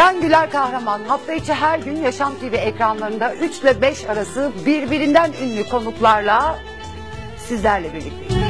Ben Güler Kahraman. Hafta içi her gün Yaşam TV ekranlarında 3 ile 5 arası birbirinden ünlü konuklarla sizlerle birlikteyim.